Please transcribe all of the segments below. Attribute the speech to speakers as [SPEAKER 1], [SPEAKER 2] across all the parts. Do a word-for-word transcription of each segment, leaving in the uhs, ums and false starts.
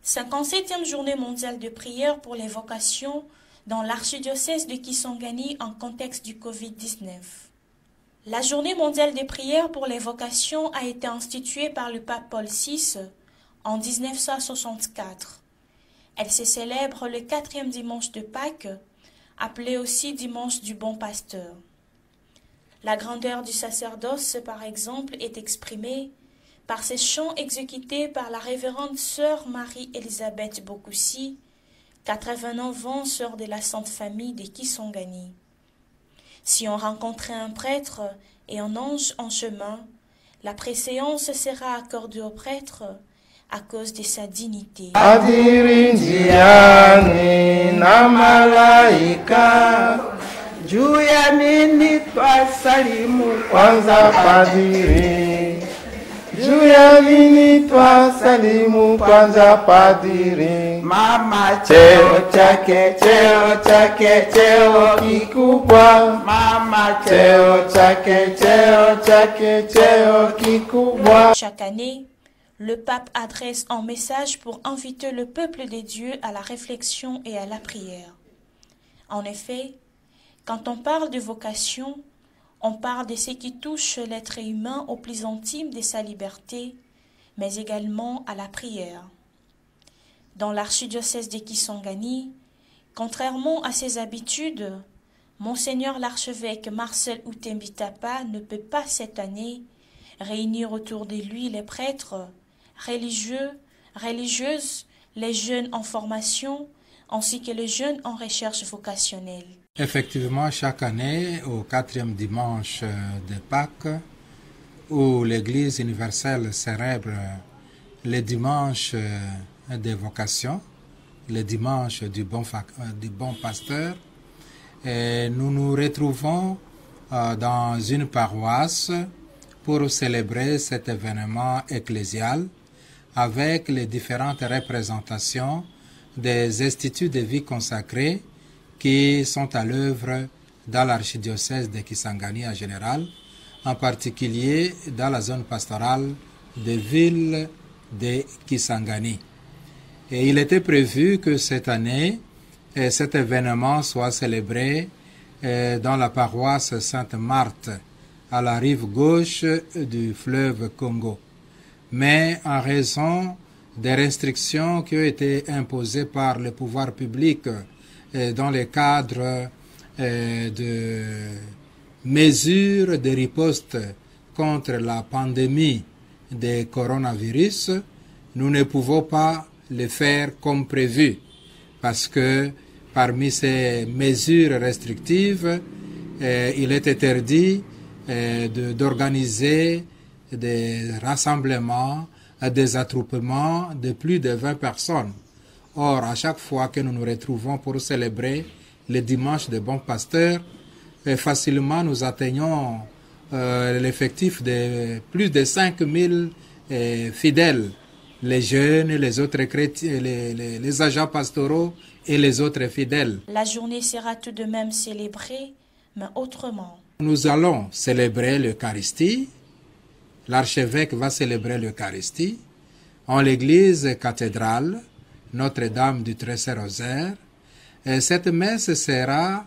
[SPEAKER 1] cinquante-septième journée mondiale de prière pour les vocations dans l'archidiocèse de Kisangani en contexte du covid dix-neuf. La journée mondiale de prière pour les vocations a été instituée par le pape Paul six en mille neuf cent soixante-quatre. Elle se célèbre le quatrième dimanche de Pâques, appelé aussi dimanche du bon pasteur. La grandeur du sacerdoce, par exemple, est exprimée par ces chants exécutés par la révérende sœur Marie-Elisabeth Bokoussi, quatre-vingt-neuf ans, sœur de la Sainte Famille de Kisangani. Si on rencontrait un prêtre et un ange en chemin, la préséance sera accordée au prêtre à cause de sa dignité.
[SPEAKER 2] Padiri njiani na malaika, juu ya nini twasalimu kwanza padiri? Juu ya nini twasalimu kwanza padiri? Mama cheo chake, cheo chake, cheo kikubwa. Mama cheo chake, cheo chake, cheo kikubwa.
[SPEAKER 1] Chaque année, le pape adresse un message pour inviter le peuple de Dieu à la réflexion et à la prière. En effet, quand on parle de vocation, on parle de ce qui touche l'être humain au plus intime de sa liberté, mais également à la prière. Dans l'archidiocèse de Kisangani, contrairement à ses habitudes, Monseigneur l'archevêque Marcel Outembitapa ne peut pas cette année réunir autour de lui les prêtres, religieux, religieuses, les jeunes en formation, ainsi que les jeunes en recherche vocationnelle.
[SPEAKER 3] Effectivement, chaque année, au quatrième dimanche de Pâques, où l'Église universelle célèbre le dimanche des vocations, le dimanche du bon, du bon pasteur, et nous nous retrouvons dans une paroisse pour célébrer cet événement ecclésial avec les différentes représentations des instituts de vie consacrés qui sont à l'œuvre dans l'archidiocèse de Kisangani en général, en particulier dans la zone pastorale de ville de Kisangani. Et il était prévu que cette année, cet événement soit célébré dans la paroisse Sainte-Marthe, à la rive gauche du fleuve Congo. Mais en raison des restrictions qui ont été imposées par le pouvoir public dans le cadre de mesures de riposte contre la pandémie de coronavirus, nous ne pouvons pas le faire comme prévu parce que parmi ces mesures restrictives, eh, il est interdit eh, de, d'organiser des rassemblements, des attroupements de plus de vingt personnes. Or, à chaque fois que nous nous retrouvons pour célébrer le dimanche de bon pasteur, eh, facilement nous atteignons euh, l'effectif de plus de cinq mille eh, fidèles, les jeunes, les autres chrétiens, les, les, les agents pastoraux et les autres fidèles.
[SPEAKER 1] La journée sera tout de même célébrée, mais autrement.
[SPEAKER 3] Nous allons célébrer l'Eucharistie. L'archevêque va célébrer l'Eucharistie en l'église cathédrale Notre-Dame du Très-Saint-Rosaire. Et cette messe sera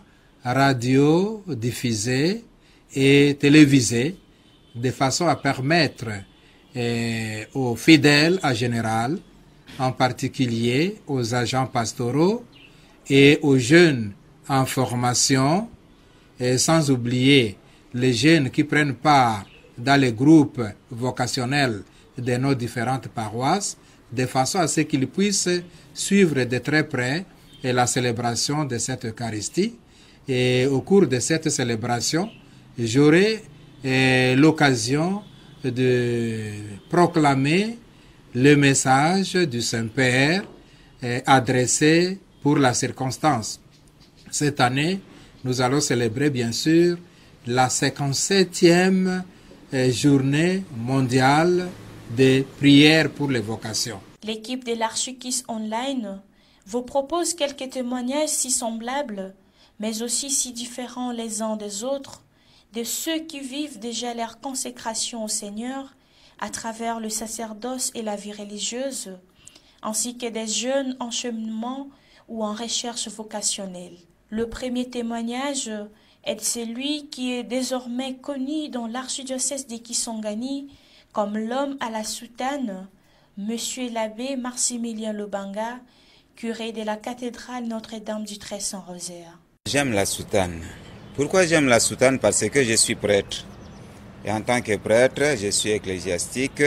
[SPEAKER 3] radio-diffusée et télévisée de façon à permettre eh, aux fidèles en général, en particulier aux agents pastoraux et aux jeunes en formation, et sans oublier les jeunes qui prennent part dans les groupes vocationnels de nos différentes paroisses, de façon à ce qu'ils puissent suivre de très près la célébration de cette Eucharistie. Et au cours de cette célébration, j'aurai eh, l'occasion de proclamer le message du Saint-Père eh, adressé pour la circonstance. Cette année, nous allons célébrer bien sûr la cinquante-septième eh, journée mondiale de prière pour les vocations.
[SPEAKER 1] L'équipe de l'Archikis Online vous propose quelques témoignages si semblables, mais aussi si différents les uns des autres, de ceux qui vivent déjà leur consécration au Seigneur à travers le sacerdoce et la vie religieuse, ainsi que des jeunes en cheminement ou en recherche vocationnelle. Le premier témoignage est celui qui est désormais connu dans l'archidiocèse de Kisangani comme l'homme à la soutane, Monsieur l'abbé Maximilien Lobanga, curé de la cathédrale Notre-Dame du Très-Saint-Rosaire.
[SPEAKER 4] J'aime la soutane. Pourquoi j'aime la soutane? Parce que je suis prêtre. Et en tant que prêtre, je suis ecclésiastique.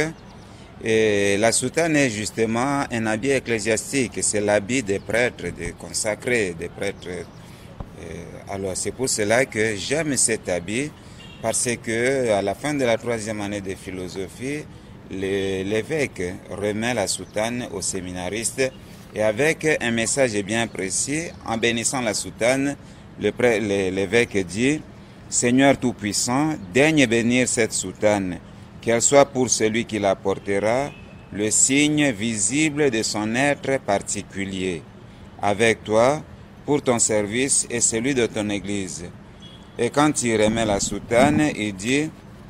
[SPEAKER 4] Et la soutane est justement un habit ecclésiastique. C'est l'habit des prêtres, des consacrés, des prêtres. Et alors c'est pour cela que j'aime cet habit, parce que à la fin de la troisième année de philosophie, l'évêque remet la soutane aux séminaristes et avec un message bien précis, en bénissant la soutane, l'évêque dit: Seigneur Tout-Puissant, daigne bénir cette soutane, qu'elle soit pour celui qui la portera le signe visible de son être particulier, avec toi, pour ton service et celui de ton Église. Et quand il remet la soutane, il dit,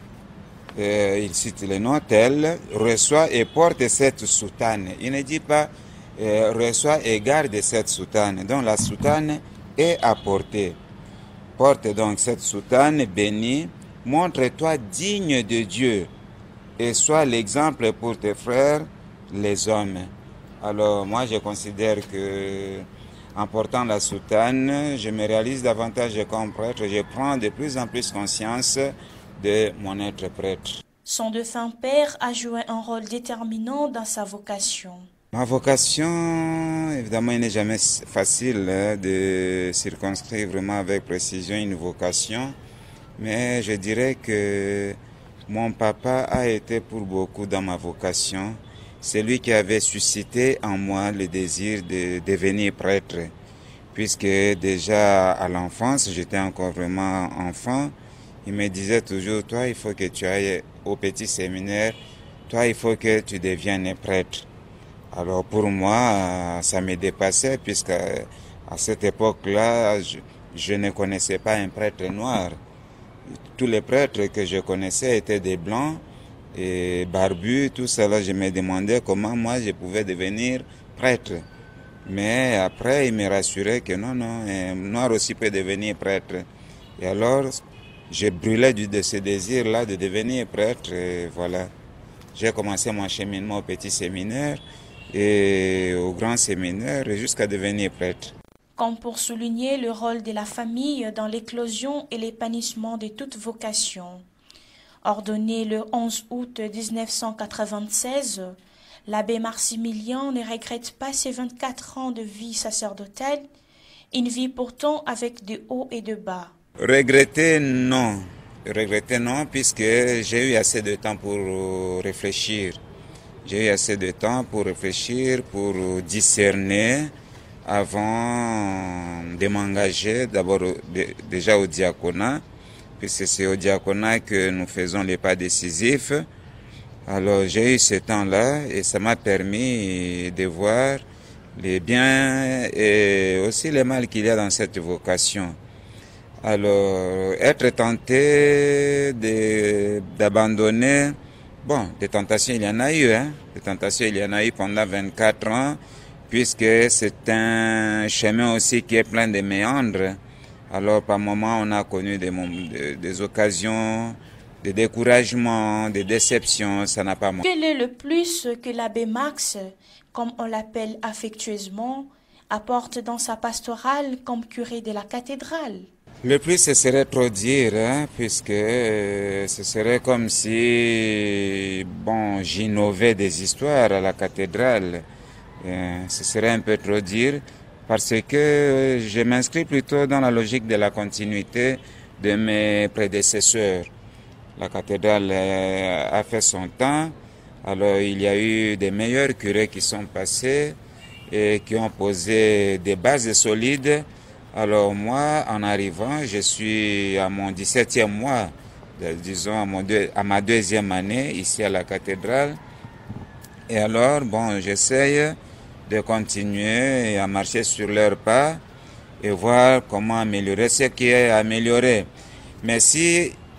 [SPEAKER 4] euh, il cite le nom, tel, reçoit et porte cette soutane. Il ne dit pas, euh, reçoit et garde cette soutane. Donc la soutane est à porter. Porte donc cette soutane bénie, montre-toi digne de Dieu et sois l'exemple pour tes frères, les hommes. Alors moi je considère que en portant la soutane, je me réalise davantage comme prêtre, je prends de plus en plus conscience de mon être prêtre.
[SPEAKER 1] Son défunt père a joué un rôle déterminant dans sa vocation.
[SPEAKER 4] Ma vocation, évidemment, il n'est jamais facile hein, de circonscrire vraiment avec précision une vocation, mais je dirais que mon papa a été pour beaucoup dans ma vocation. C'est lui qui avait suscité en moi le désir de devenir prêtre, puisque déjà à l'enfance, j'étais encore vraiment enfant, il me disait toujours, toi il faut que tu ailles au petit séminaire, toi il faut que tu deviennes prêtre. Alors pour moi, ça me dépassait, puisque à cette époque-là, je, je ne connaissais pas un prêtre noir. Tous les prêtres que je connaissais étaient des blancs, et barbu, tout cela, je me demandais comment moi je pouvais devenir prêtre. Mais après, il me rassurait que non, non, un noir aussi peut devenir prêtre. Et alors, je brûlais de ce désir-là de devenir prêtre, et voilà. J'ai commencé mon cheminement au petit séminaire et au grand séminaire jusqu'à devenir prêtre.
[SPEAKER 1] Comme pour souligner le rôle de la famille dans l'éclosion et l'épanouissement de toute vocation. Ordonné le onze août mille neuf cent quatre-vingt-seize, l'abbé Maximilien ne regrette pas ses vingt-quatre ans de vie sacerdotale, une vie pourtant avec de hauts et de bas.
[SPEAKER 4] Regretter, non. Regretter, non, puisque j'ai eu assez de temps pour réfléchir. J'ai eu assez de temps pour réfléchir, pour discerner avant de m'engager d'abord déjà au diaconat, puisque c'est au diaconat que nous faisons les pas décisifs. Alors j'ai eu ce temps-là et ça m'a permis de voir les biens et aussi les mal qu'il y a dans cette vocation. Alors être tenté d'abandonner, bon, des tentations il y en a eu, hein, des tentations il y en a eu pendant vingt-quatre ans, puisque c'est un chemin aussi qui est plein de méandres. Alors par moments on a connu des, des, des occasions, des découragements, des déceptions, ça n'a pas manqué.
[SPEAKER 1] Quel est le plus que l'abbé Max, comme on l'appelle affectueusement, apporte dans sa pastorale comme curé de la cathédrale?
[SPEAKER 4] Le plus, ce serait trop dire, hein, puisque euh, ce serait comme si bon, j'innovais des histoires à la cathédrale. Euh, ce serait un peu trop dire, parce que je m'inscris plutôt dans la logique de la continuité de mes prédécesseurs. La cathédrale euh, a fait son temps, alors il y a eu des meilleurs curés qui sont passés et qui ont posé des bases solides. Alors moi, en arrivant, je suis à mon dix-septième mois, disons à, mon deux, à ma deuxième année ici à la cathédrale. Et alors, bon, j'essaye de continuer à marcher sur leurs pas et voir comment améliorer ce qui est amélioré. Mais si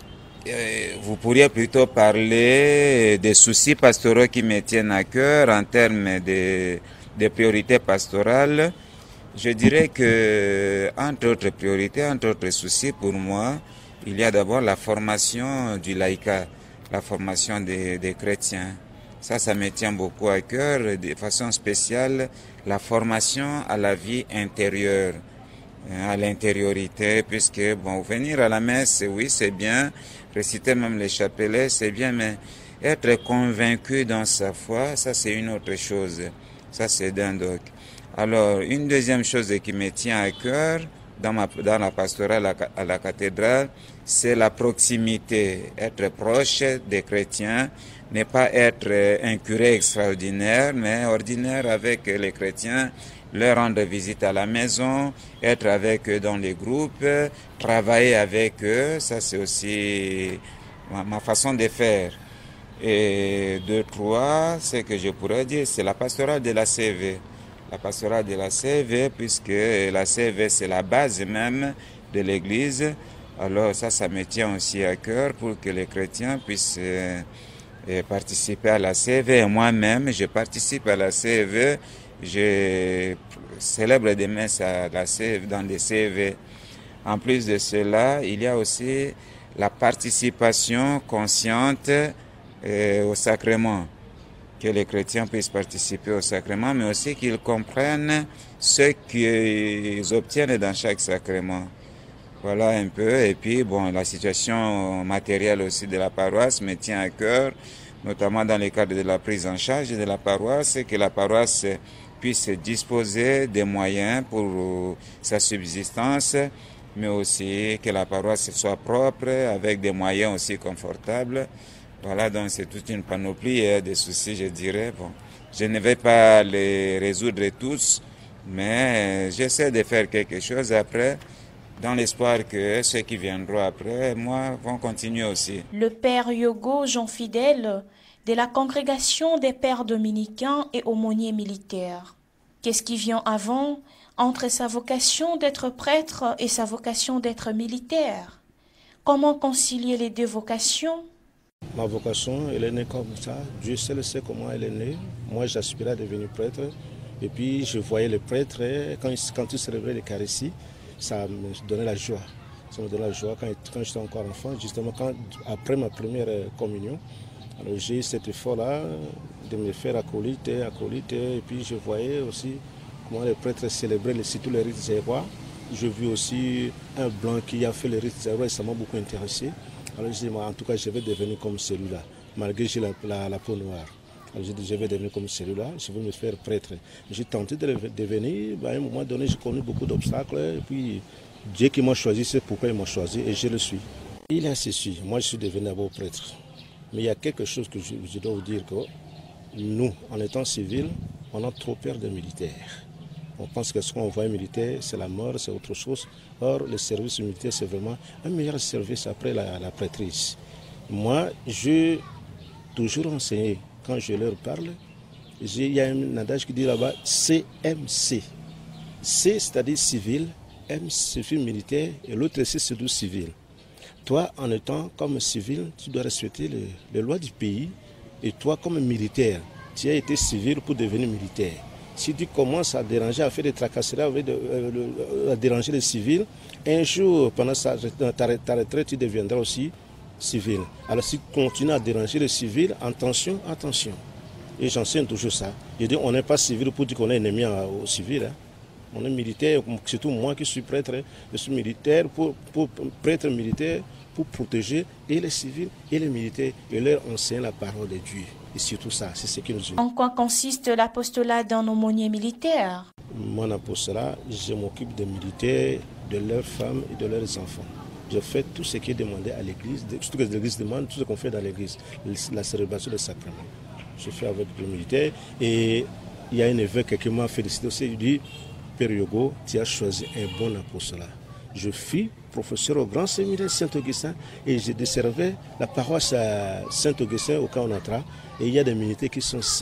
[SPEAKER 4] vous pourriez plutôt parler des soucis pastoraux qui me tiennent à cœur en termes de, de priorités pastorales. Je dirais que, entre autres priorités, entre autres soucis, pour moi, il y a d'abord la formation du laïcat, la formation des, des chrétiens. Ça, ça me tient beaucoup à cœur, de façon spéciale, la formation à la vie intérieure, à l'intériorité, puisque, bon, venir à la messe, oui, c'est bien, réciter même les chapelets, c'est bien, mais être convaincu dans sa foi, ça, c'est une autre chose. Ça, c'est d'un doc. Alors, une deuxième chose qui me tient à cœur, dans, ma, dans la pastorale à, à la cathédrale, c'est la proximité, être proche des chrétiens, ne pas être un curé extraordinaire, mais ordinaire avec les chrétiens, leur rendre visite à la maison, être avec eux dans les groupes, travailler avec eux, ça c'est aussi ma, ma façon de faire. Et deux, trois, ce que je pourrais dire, c'est la pastorale de la C V. La pastorale de la C V, puisque la C V c'est la base même de l'Église. Alors ça, ça me tient aussi à cœur pour que les chrétiens puissent euh, participer à la C V. Et moi-même, je participe à la C V. Je célèbre des messes à la C V, dans des C V. En plus de cela, il y a aussi la participation consciente euh, au sacrement. Que les chrétiens puissent participer au sacrement, mais aussi qu'ils comprennent ce qu'ils obtiennent dans chaque sacrement. Voilà un peu. Et puis, bon, la situation matérielle aussi de la paroisse me tient à cœur, notamment dans le cadre de la prise en charge de la paroisse, que la paroisse puisse disposer des moyens pour sa subsistance, mais aussi que la paroisse soit propre, avec des moyens aussi confortables. Voilà, donc c'est toute une panoplie de soucis, je dirais. Bon, je ne vais pas les résoudre tous, mais j'essaie de faire quelque chose après, dans l'espoir que ceux qui viendront après moi vont continuer aussi.
[SPEAKER 1] Le père Yogo Jean Fidèle de la congrégation des pères dominicains et aumôniers militaires. Qu'est-ce qui vient avant entre sa vocation d'être prêtre et sa vocation d'être militaire? Comment concilier les deux vocations?
[SPEAKER 5] Ma vocation, elle est née comme ça. Dieu seul sait comment elle est née. Moi, j'aspirais à devenir prêtre. Et puis, je voyais les prêtres, quand ils, quand ils célébraient l'Eucharistie, ça me donnait la joie. Ça me donnait la joie quand, quand j'étais encore enfant. Justement, quand, après ma première communion, j'ai eu cet effort-là de me faire acolyte, acolyte. Et puis, je voyais aussi comment les prêtres célébraient surtout les rites zérois. J'ai vu aussi un blanc qui a fait les rites zérois et ça m'a beaucoup intéressé. Alors je dis, en tout cas, je vais devenir comme celui-là, malgré que j'ai la, la, la peau noire. Alors je dis, je vais devenir comme celui-là, je vais me faire prêtre. J'ai tenté de devenir, ben, à un moment donné, j'ai connu beaucoup d'obstacles. Et puis, Dieu qui m'a choisi, c'est pourquoi il m'a choisi et je le suis. Il a ceci, moi je suis devenu d'abord prêtre. Mais il y a quelque chose que je, je dois vous dire, que nous, en étant civils, on a trop peur des militaires. On pense que ce qu'on voit militaire, c'est la mort, c'est autre chose. Or, le service militaire, c'est vraiment un meilleur service après la, la prêtrise. Moi, j'ai toujours enseigné, quand je leur parle, il y a un adage qui dit là-bas C M C. C, c'est-à-dire civil, M, civil militaire, et l'autre C, c'est civil. Toi, en étant comme civil, tu dois respecter les, les lois du pays. Et toi, comme militaire, tu as été civil pour devenir militaire. Si tu commences à déranger, à faire des tracasseries, à, de, euh, à déranger les civils, un jour, pendant ta, ta retraite, tu deviendras aussi civil. Alors si tu continues à déranger les civils, attention, attention. Et j'enseigne toujours ça. Je dis, on n'est pas civil pour dire qu'on est ennemi aux civils. Hein. On est militaire, surtout moi qui suis prêtre, je suis militaire, pour, pour prêtre militaire, pour protéger et les civils et les militaires et leur enseigner la parole de Dieu. Et surtout ça, c'est ce qui nous unit.
[SPEAKER 1] En quoi consiste l'apostolat d'un aumônier militaire?
[SPEAKER 5] Mon apostolat, je m'occupe des militaires, de leurs femmes et de leurs enfants. Je fais tout ce qui est demandé à l'église, tout ce que l'église demande, tout ce qu'on fait dans l'église, la célébration des sacrements. Je fais avec les militaires et il y a un évêque qui m'a félicité aussi, il dit, Père Yogo, tu as choisi un bon apostolat. Je fus professeur au grand séminaire Saint-Augustin et je desservais la paroisse à Saint-Augustin au Kaonatra. Et il y a des militaires qui sont saints.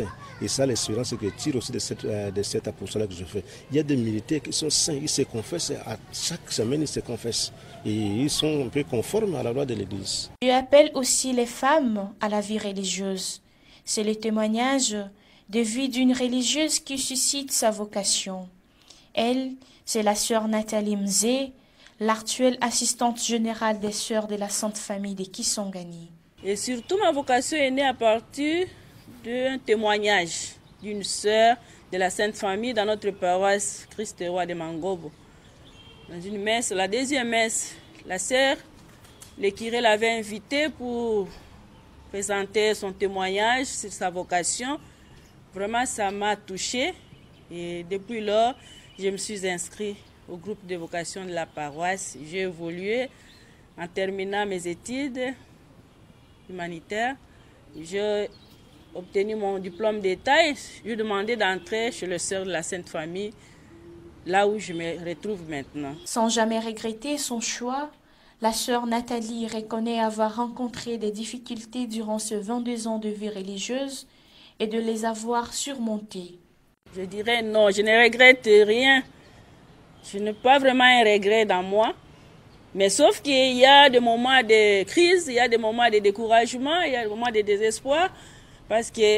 [SPEAKER 5] Et ça, l'espérance que je tire aussi de cette, de cet apostolat que je fais. Il y a des militaires qui sont saints, ils se confessent, à chaque semaine ils se confessent. Et ils sont un peu conformes à la loi de l'Église.
[SPEAKER 1] Dieu appelle aussi les femmes à la vie religieuse. C'est le témoignage de vie d'une religieuse qui suscite sa vocation. Elle, c'est la sœur Nathalie Mzé, l'actuelle assistante générale des sœurs de la Sainte Famille de Kisangani.
[SPEAKER 6] Et surtout, ma vocation est née à partir d'un témoignage d'une sœur de la Sainte Famille dans notre paroisse Christ-Roi de Mangobo. Dans une messe, la deuxième messe, la sœur, le curé l'avait invitée pour présenter son témoignage sur sa vocation. Vraiment, ça m'a touchée. Et depuis lors, je me suis inscrite au groupe de vocation de la paroisse. J'ai évolué en terminant mes études humanitaires. J'ai obtenu mon diplôme d'État et j'ai demandé d'entrer chez le sœur de la Sainte Famille, là où je me retrouve maintenant.
[SPEAKER 1] Sans jamais regretter son choix, la sœur Nathalie reconnaît avoir rencontré des difficultés durant ces vingt-deux ans de vie religieuse et de les avoir surmontées.
[SPEAKER 6] Je dirais non, je ne regrette rien. Je n'ai pas vraiment un regret dans moi. Mais sauf qu'il y a des moments de crise, il y a des moments de découragement, il y a des moments de désespoir. Parce que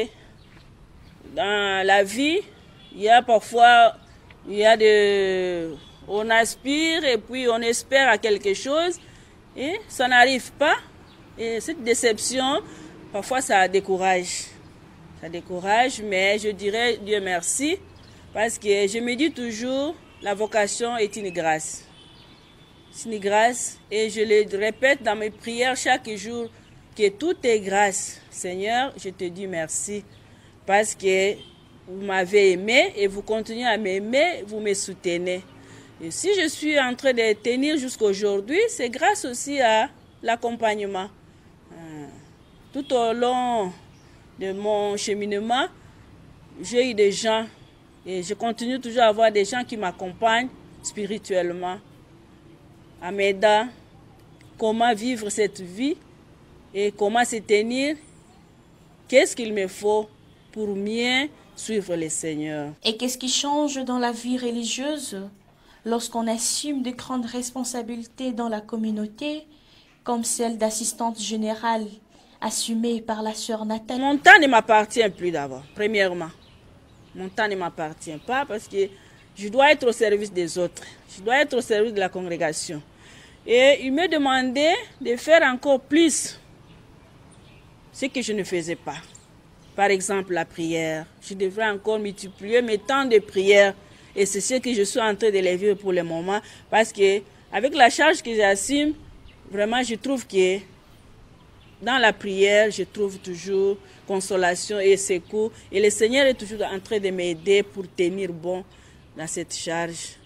[SPEAKER 6] dans la vie, il y a parfois, il y a de, on aspire et puis on espère à quelque chose et ça n'arrive pas. Et cette déception, parfois ça décourage. Ça décourage, mais je dirais Dieu merci. Parce que je me dis toujours, la vocation est une grâce. C'est une grâce et je le répète dans mes prières chaque jour que tout est grâce. Seigneur, je te dis merci parce que vous m'avez aimé et vous continuez à m'aimer, vous me soutenez. Et si je suis en train de tenir jusqu'à aujourd'hui, c'est grâce aussi à l'accompagnement. Tout au long de mon cheminement, j'ai eu des gens et je continue toujours à avoir des gens qui m'accompagnent spirituellement, à m'aider comment vivre cette vie et comment se tenir, qu'est-ce qu'il me faut pour mieux suivre le Seigneur.
[SPEAKER 1] Et qu'est-ce qui change dans la vie religieuse lorsqu'on assume de grandes responsabilités dans la communauté, comme celle d'assistante générale assumée par la sœur Nathalie?
[SPEAKER 6] Mon temps ne m'appartient plus d'abord, premièrement. Mon temps ne m'appartient pas parce que je dois être au service des autres. Je dois être au service de la congrégation. Et il me demandait de faire encore plus ce que je ne faisais pas. Par exemple, la prière. Je devrais encore multiplier mes temps de prière. Et c'est ce que je suis en train de le vivre pour le moment. Parce que avec la charge que j'assume, vraiment, je trouve que dans la prière, je trouve toujours consolation et secours. Et le Seigneur est toujours en train de m'aider pour tenir bon dans cette charge.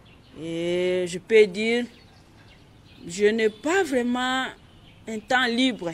[SPEAKER 6] Et je peux dire, je n'ai pas vraiment un temps libre.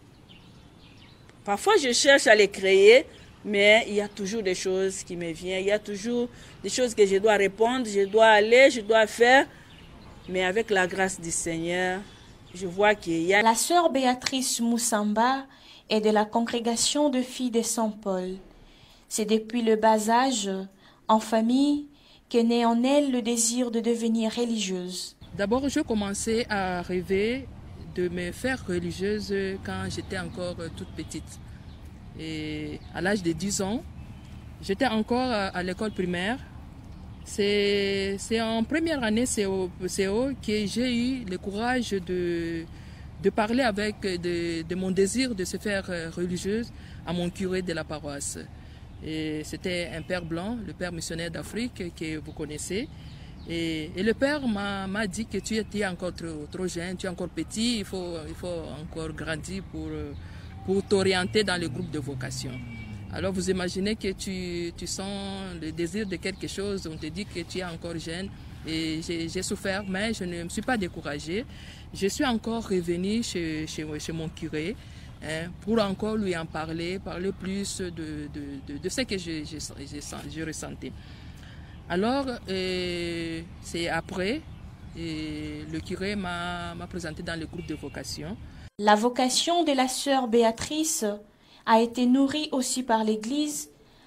[SPEAKER 6] Parfois, je cherche à les créer, mais il y a toujours des choses qui me viennent. Il y a toujours des choses que je dois répondre, je dois aller, je dois faire. Mais avec la grâce du Seigneur, je vois qu'il y a...
[SPEAKER 1] La sœur Béatrice Moussamba est de la congrégation de filles de Saint-Paul. C'est depuis le bas âge, en famille, qu'est né en elle le désir de devenir religieuse.
[SPEAKER 7] D'abord, je commençais à rêver de me faire religieuse quand j'étais encore toute petite. Et à l'âge de dix ans, j'étais encore à l'école primaire. C'est en première année C O que j'ai eu le courage de, de parler avec de, de mon désir de se faire religieuse à mon curé de la paroisse. C'était un père blanc, le père missionnaire d'Afrique que vous connaissez. Et, et le père m'a dit que tu étais encore trop, trop jeune, tu es encore petit, il faut, il faut encore grandir pour, pour t'orienter dans le groupe de vocation. Alors vous imaginez que tu, tu sens le désir de quelque chose, on te dit que tu es encore jeune. Et j'ai souffert, mais je ne me suis pas découragée. Je suis encore revenue chez, chez, chez mon curé hein, pour encore lui en parler, parler plus de, de, de, de ce que je, je, je, je ressentais. Alors, euh, c'est après, et le curé m'a présenté dans le groupe de vocation.
[SPEAKER 1] La vocation de la sœur Béatrice a été nourrie aussi par l'Église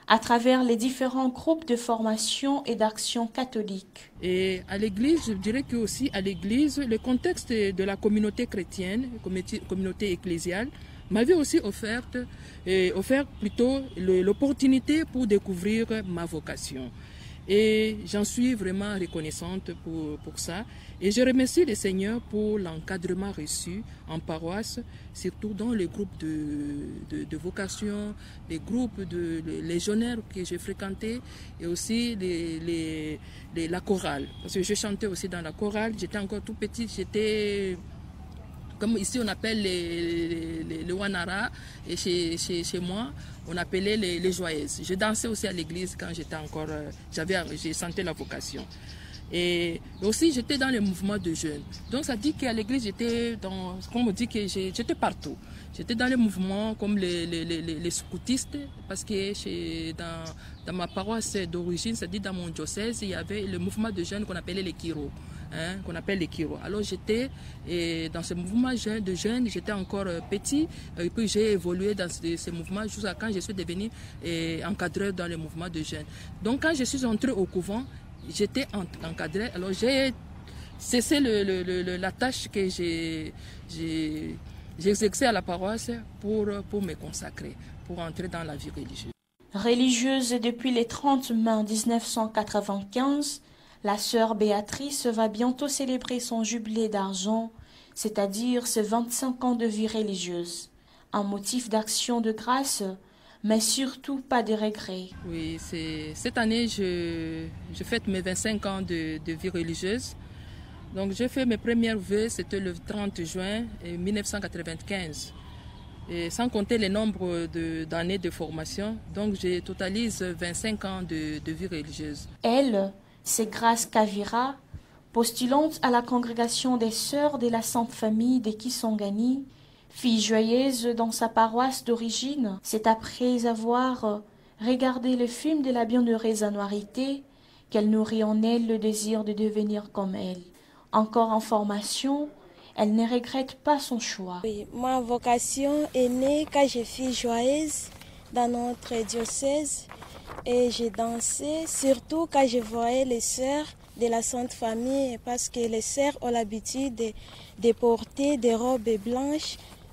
[SPEAKER 1] à travers les différents groupes de formation et d'action catholique.
[SPEAKER 7] Et à l'église, je dirais que aussi à l'église, le contexte de la communauté chrétienne, communauté ecclésiale, m'avait aussi offert, et offert plutôt l'opportunité pour découvrir ma vocation. Et j'en suis vraiment reconnaissante pour, pour ça. Et je remercie le Seigneur pour l'encadrement reçu en paroisse, surtout dans les groupes de, de, de vocation, les groupes de les légionnaires que j'ai fréquentés et aussi les, les, les, la chorale. Parce que je chantais aussi dans la chorale, j'étais encore tout petite, j'étais... Comme ici on appelle les, les, les, les Wanara, et chez, chez, chez moi on appelait les, les joyeuses. Je dansais aussi à l'église quand j'étais encore, j'avais, j'ai senti la vocation. Et aussi j'étais dans les mouvements de jeunes. Donc ça dit qu'à l'église j'étais dans, comme on dit que j'étais partout. J'étais dans les mouvements comme les, les, les, les scoutistes, parce que chez, dans, dans ma paroisse d'origine, ça dit dans mon diocèse, il y avait le mouvement de jeunes qu'on appelait les Kiro. Hein, qu'on appelle les Kiro. Alors j'étais dans ce mouvement de jeunes, j'étais encore petit, et puis j'ai évolué dans ces, ces mouvements jusqu'à quand je suis devenu eh, encadreur dans les mouvements de jeunes. Donc quand je suis entrée au couvent, j'étais encadrée, alors j'ai cessé le, le, le, la tâche que j'ai exercée à la paroisse pour, pour me consacrer, pour entrer dans la vie religieuse.
[SPEAKER 1] Religieuse depuis le trente mai mille neuf cent quatre-vingt-quinze, la sœur Béatrice va bientôt célébrer son jubilé d'argent, c'est-à-dire ses vingt-cinq ans de vie religieuse. Un motif d'action de grâce, mais surtout pas de regret.
[SPEAKER 7] Oui, cette année, je, je fête mes vingt-cinq ans de, de vie religieuse. Donc, j'ai fait mes premières vœux, c'était le trente juin mille neuf cent quatre-vingt-quinze. Et sans compter le nombre d'années de, de formation, donc je totalise vingt-cinq ans de, de vie religieuse.
[SPEAKER 1] Elle, c'est Grâce Kavira, postulante à la congrégation des Sœurs de la Sainte Famille de Kisangani, fille joyeuse dans sa paroisse d'origine. C'est après avoir regardé le film de la bienheureuse Anuarité qu'elle nourrit en elle le désir de devenir comme elle. Encore en formation, elle ne regrette pas son choix.
[SPEAKER 8] Oui, ma vocation est née quand je fus joyeuse dans notre diocèse. Et j'ai dansé, surtout quand je voyais les sœurs de la Sainte Famille, parce que les sœurs ont l'habitude de, de porter des robes blanches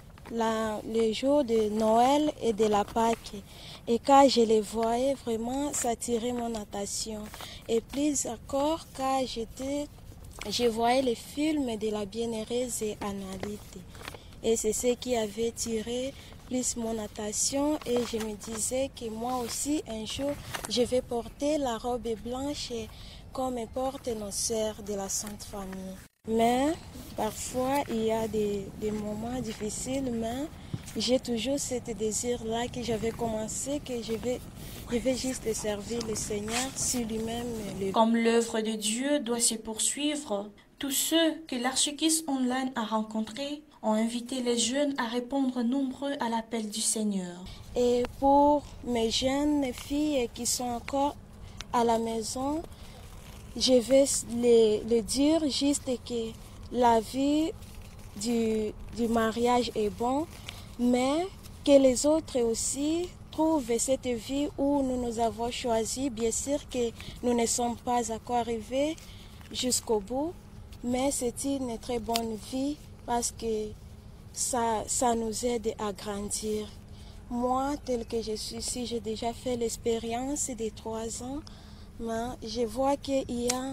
[SPEAKER 8] la, le jour de Noël et de la Pâque. Et quand je les voyais, vraiment, ça attirait mon attention. Et plus encore, quand j'étais, je voyais les films de la bienheureuse Anuarité. Et c'est ce qui avait tiré plus mon attention, et je me disais que moi aussi un jour je vais porter la robe blanche comme portent nos sœurs de la Sainte Famille. Mais parfois il y a des, des moments difficiles, mais j'ai toujours ce désir-là que j'avais commencé, que je vais, je vais juste servir le Seigneur si lui-même le...
[SPEAKER 1] Comme l'œuvre de Dieu doit se poursuivre, tous ceux que l'Archekis Online a rencontrés ont invité les jeunes à répondre nombreux à l'appel du Seigneur.
[SPEAKER 8] Et pour mes jeunes filles qui sont encore à la maison, je vais les, les dire juste que la vie du, du mariage est bonne, mais que les autres aussi trouvent cette vie où nous nous avons choisi. Bien sûr que nous ne sommes pas encore arrivés jusqu'au bout, mais c'est une très bonne vie parce que ça, ça nous aide à grandir. Moi, tel que je suis ici, j'ai déjà fait l'expérience des trois ans, mais je vois qu'il y a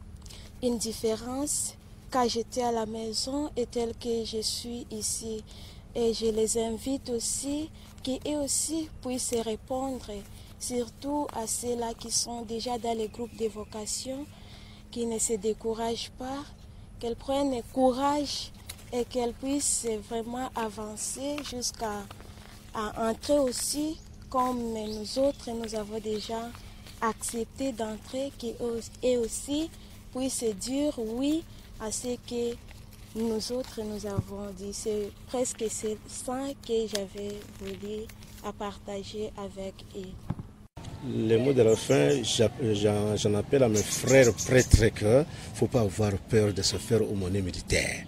[SPEAKER 8] une différence quand j'étais à la maison et tel que je suis ici. Et je les invite aussi qu'eux aussi puissent répondre, surtout à ceux-là qui sont déjà dans les groupes de vocation, qui ne se découragent pas, qu'elles prennent courage et qu'elles puissent vraiment avancer jusqu'à à entrer aussi, comme nous autres, nous avons déjà accepté d'entrer, qu'eux aussi puissent dire oui à ce que nous autres nous avons dit. C'est presque ça que j'avais voulu à partager avec eux.
[SPEAKER 5] Les mots de la fin, j'en appelle à mes frères prêtres qu'il ne faut pas avoir peur de se faire aumôner militaire.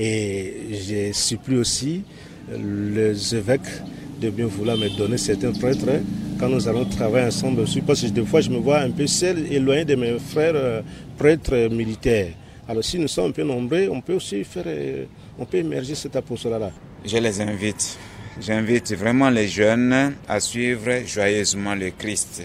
[SPEAKER 5] Et je supplie aussi les évêques de bien vouloir me donner certains prêtres quand nous allons travailler ensemble aussi, parce que des fois je me vois un peu seul, éloigné de mes frères euh, prêtres militaires. Alors si nous sommes un peu nombreux, on peut aussi faire, euh, on peut émerger cet apostolat-là.
[SPEAKER 4] Je les invite, j'invite vraiment les jeunes à suivre joyeusement le Christ.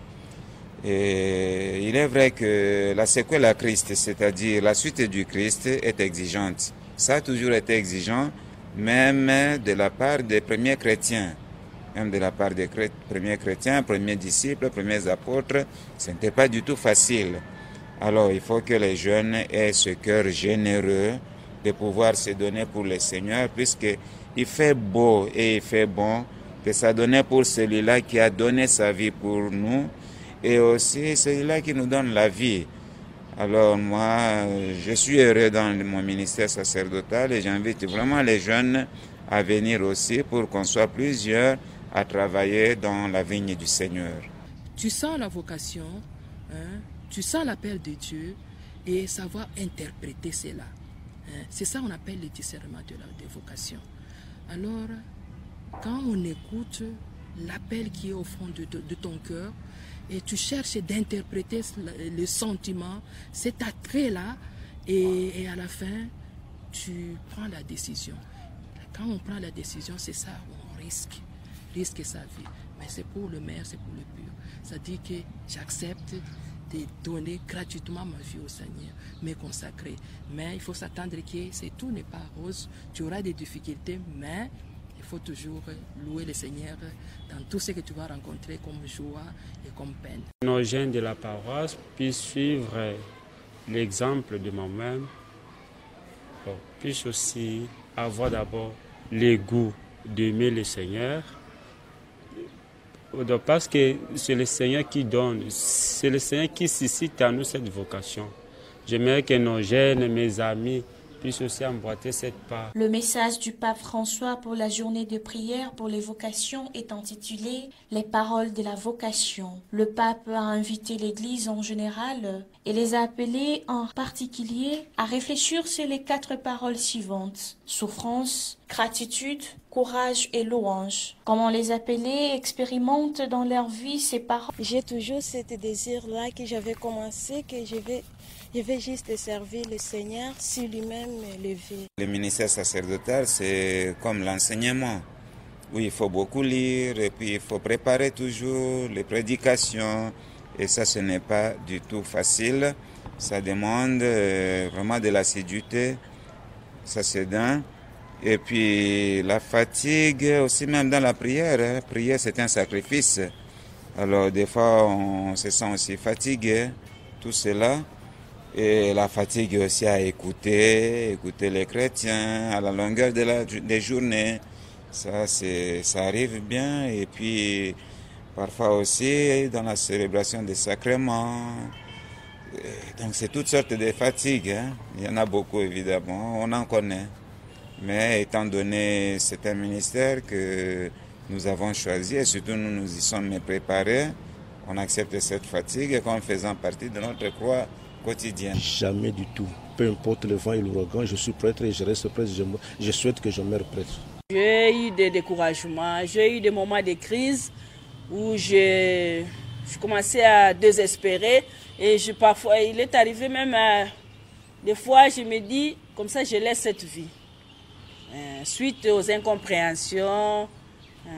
[SPEAKER 4] Et il est vrai que la séquelle à Christ, c'est-à-dire la suite du Christ, est exigeante. Ça a toujours été exigeant, même de la part des premiers chrétiens. Même de la part des premiers chrétiens, premiers disciples, premiers apôtres, ce n'était pas du tout facile. Alors il faut que les jeunes aient ce cœur généreux de pouvoir se donner pour le Seigneur, puisqu'il fait beau et il fait bon que ça donnait pour celui-là qui a donné sa vie pour nous, et aussi celui-là qui nous donne la vie. Alors moi, je suis heureux dans mon ministère sacerdotal et j'invite vraiment les jeunes à venir aussi pour qu'on soit plusieurs à travailler dans la vigne du Seigneur.
[SPEAKER 7] Tu sens la vocation, hein, tu sens l'appel de Dieu et savoir interpréter cela. Hein. C'est ça qu'on appelle le discernement de la de vocation. Alors, quand on écoute l'appel qui est au fond de, de, de ton cœur, et tu cherches d'interpréter le sentiment, cet attrait-là, et, et à la fin, tu prends la décision. Quand on prend la décision, c'est ça où on risque, risque sa vie. Mais c'est pour le meilleur, c'est pour le pur. Ça dit que j'accepte de donner gratuitement ma vie au Seigneur, me consacrer. Mais il faut s'attendre que c'est tout n'est pas rose, tu auras des difficultés, mais il faut toujours louer le Seigneur dans tout ce que tu vas rencontrer comme joie et comme peine.
[SPEAKER 9] Nos jeunes de la paroisse puissent suivre l'exemple de moi-même, bon, puissent aussi avoir d'abord le goût d'aimer le Seigneur, parce que c'est le Seigneur qui donne, c'est le Seigneur qui suscite à nous cette vocation. J'aimerais que nos jeunes, mes amis, puissent aussi emboîter cette part.
[SPEAKER 1] Le message du pape François pour la journée de prière pour les vocations est intitulé « Les paroles de la vocation ». Le pape a invité l'Église en général et les a appelés en particulier à réfléchir sur les quatre paroles suivantes « souffrance, gratitude, courage et louange ». Comment les appelés expérimentent dans leur vie ces paroles?
[SPEAKER 8] J'ai toujours ce désir-là que j'avais commencé, que je vais... Je vais juste servir le Seigneur sur lui-même levé.
[SPEAKER 4] Le ministère sacerdotal, c'est comme l'enseignement, où il faut beaucoup lire et puis il faut préparer toujours les prédications. Et ça, ce n'est pas du tout facile. Ça demande vraiment de l'assiduité, ça c'est d'un. Et puis la fatigue aussi, même dans la prière. Hein. Prière, c'est un sacrifice. Alors des fois, on se sent aussi fatigué, tout cela. Et la fatigue aussi à écouter, écouter les chrétiens à la longueur de la, des journées. Ça, c'est, ça arrive bien. Et puis, parfois aussi, dans la célébration des sacrements. Donc, c'est toutes sortes de fatigues. Hein. Il y en a beaucoup, évidemment. On en connaît. Mais étant donné, c'est un ministère que nous avons choisi et surtout nous nous y sommes préparés, on accepte cette fatigue comme faisant partie de notre croix quotidien.
[SPEAKER 5] Jamais du tout. Peu importe le vent et l'ouragan, je suis prêtre et je reste prêtre. Je, je souhaite que je meure prêtre.
[SPEAKER 6] J'ai eu des découragements, j'ai eu des moments de crise où je, je commençais à désespérer. Et je, parfois, il est arrivé même à... Des fois, je me dis, comme ça, je laisse cette vie. Euh, suite aux incompréhensions, euh,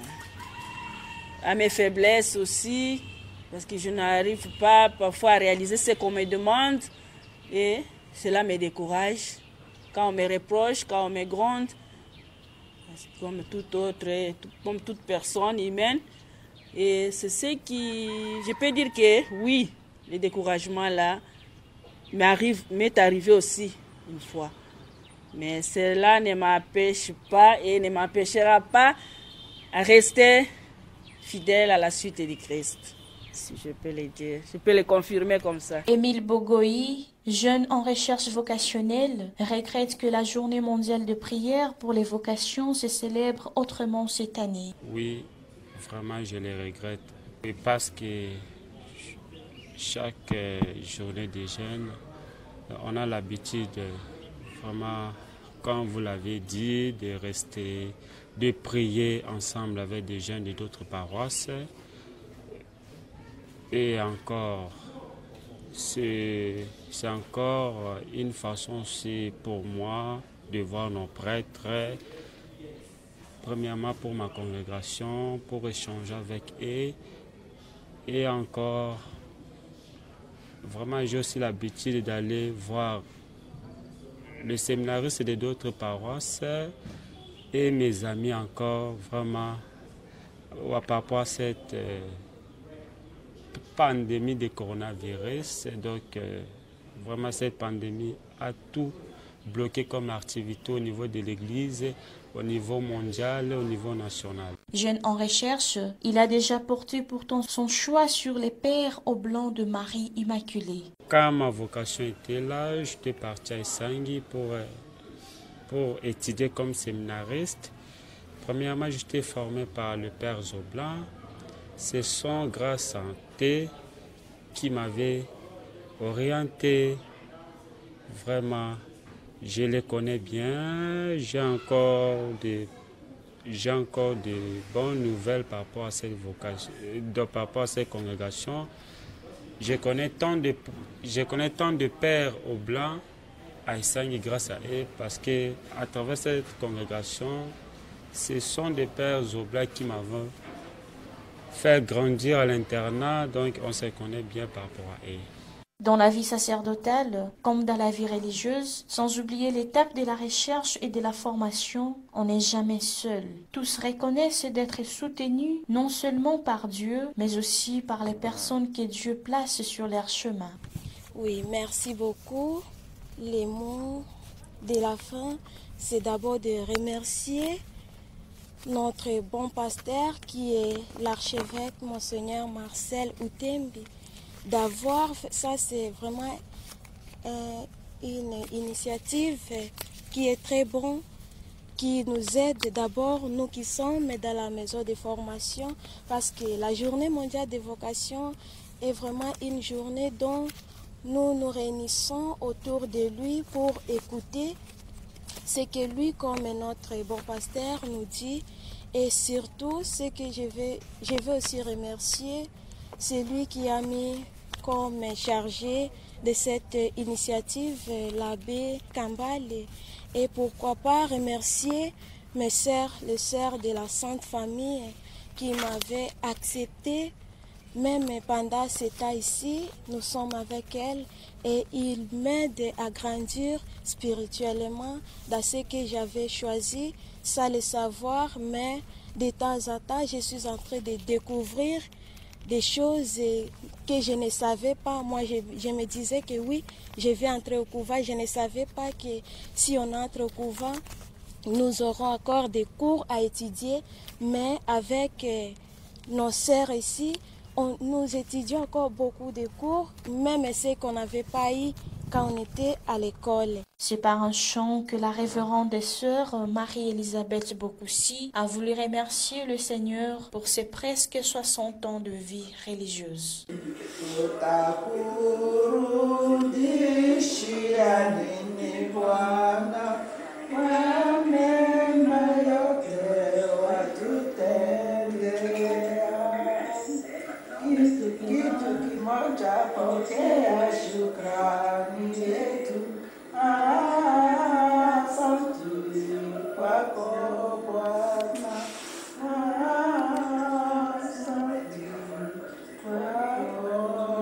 [SPEAKER 6] à mes faiblesses aussi. Parce que je n'arrive pas parfois à réaliser ce qu'on me demande et cela me décourage. Quand on me reproche, quand on me gronde, comme toute autre, comme toute personne humaine. Et c'est ce qui, je peux dire que oui, le découragement là m'arrive, m'est arrivé aussi une fois. Mais cela ne m'empêche pas et ne m'empêchera pas à rester fidèle à la suite du Christ. Si je peux le dire, je peux le confirmer comme ça.
[SPEAKER 1] Émile Bogoï, jeune en recherche vocationnelle, regrette que la journée mondiale de prière pour les vocations se célèbre autrement cette année.
[SPEAKER 9] Oui, vraiment je le regrette. Et parce que chaque journée des jeunes, on a l'habitude de vraiment comme vous l'avez dit, de rester, de prier ensemble avec des jeunes de d'autres paroisses. Et encore, c'est encore une façon aussi pour moi de voir nos prêtres, premièrement pour ma congrégation, pour échanger avec eux. Et encore, vraiment j'ai aussi l'habitude d'aller voir le séminariste de d'autres paroisses et mes amis encore, vraiment, par rapport à cette euh, pandémie de coronavirus. Donc, euh, vraiment, cette pandémie a tout bloqué comme activité au niveau de l'Église, au niveau mondial, au niveau national.
[SPEAKER 1] Jeune en recherche, il a déjà porté pourtant son choix sur les pères au blanc de Marie Immaculée.
[SPEAKER 9] Quand ma vocation était là, j'étais parti à Essangui pour, pour étudier comme séminariste. Premièrement, j'étais formé par le père Zoblan. Ce sont grâce à Santé qui m'avait orienté. Vraiment, je les connais bien. J'ai encore des, j'ai encore de bonnes nouvelles par rapport à cette vocation, de, par rapport à cette congrégation. Je connais tant de, je connais tant de pères au blanc à Essangui grâce à eux, parce que à travers cette congrégation, ce sont des pères au blanc qui m'avaient fait grandir à l'internat, donc on se connaît bien par rapport à eux.
[SPEAKER 1] Dans la vie sacerdotale, comme dans la vie religieuse, sans oublier l'étape de la recherche et de la formation, on n'est jamais seul. Tous reconnaissent d'être soutenus non seulement par Dieu, mais aussi par les personnes que Dieu place sur leur chemin.
[SPEAKER 8] Oui, merci beaucoup. Les mots de la fin, c'est d'abord de remercier notre bon pasteur qui est l'archevêque Monseigneur Marcel Outembi. D'avoir, ça c'est vraiment euh, une initiative qui est très bonne, qui nous aide d'abord, nous qui sommes dans la maison de formation, parce que la journée mondiale des vocations est vraiment une journée dont nous nous réunissons autour de lui pour écouter ce que lui, comme notre bon pasteur, nous dit. Et surtout, ce que je veux, je veux aussi remercier, c'est lui qui a mis comme chargé de cette initiative l'abbé Kambale. Et pourquoi pas remercier mes sœurs, les sœurs de la Sainte Famille qui m'avaient accepté. Même pendant ce temps ici, nous sommes avec elles et ils m'aident à grandir spirituellement dans ce que j'avais choisi, sans le savoir, mais de temps en temps, je suis en train de découvrir des choses que je ne savais pas. Moi, je, je me disais que oui, je vais entrer au couvent. Je ne savais pas que si on entre au couvent, nous aurons encore des cours à étudier. Mais avec euh, nos sœurs ici, on, nous étudions encore beaucoup de cours, même ceux qu'on n'avait pas eu quand on était à l'école.
[SPEAKER 1] C'est par un chant que la révérende des sœurs Marie-Elisabeth Bokoussi a voulu remercier le Seigneur pour ses presque soixante ans de vie religieuse.
[SPEAKER 2] Pokea shukrani yetu, asante kwako Bwana, asante kwako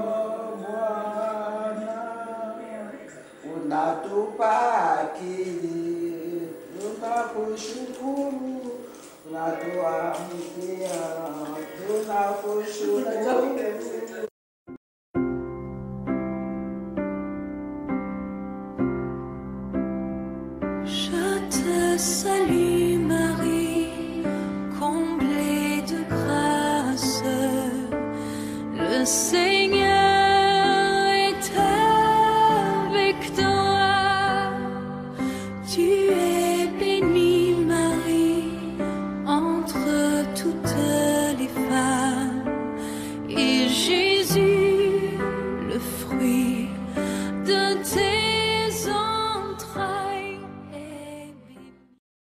[SPEAKER 2] Bwana, unatupa akili, tunakushukuru, unatuamkia, tunakushukuru.
[SPEAKER 10] Salut Marie, comblée de grâce, le Seigneur